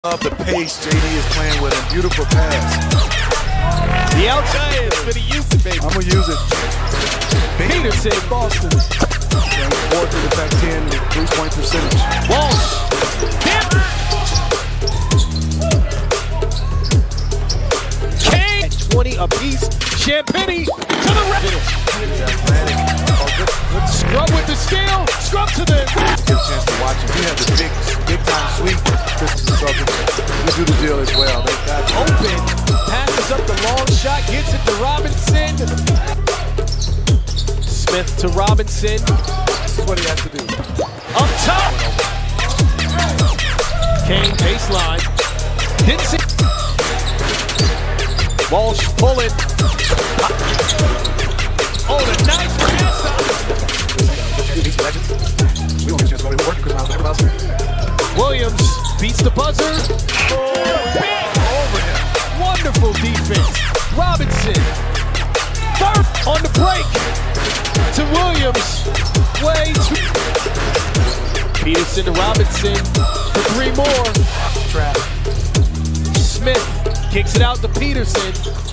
Of the pace JD is playing with a beautiful pass. The outside is going to use it, baby. I'm going to use it. Peterson, Boston. Fourth in the Pac-10 3-point percentage. Walsh. Kane. 20 apiece. Champagny to the right. Scrub with the steal. Scrub to the. Get a chance to watch him. He has a big time sweep. The Celtics do the deal as well. They got open. Passes up the long shot. Gets it to Robinson. Smith to Robinson. This is what he has to do. Up top. Kane baseline. Didn't see. Walsh pulling. Oh, the nice pass. We don't get a chance to go to work because I'm about Williams beats the buzzer. Big over him. Wonderful defense. Robinson. Third on the break to Williams. Way to Peterson to Robinson for 3 more. trap. Smith kicks it out to Peterson.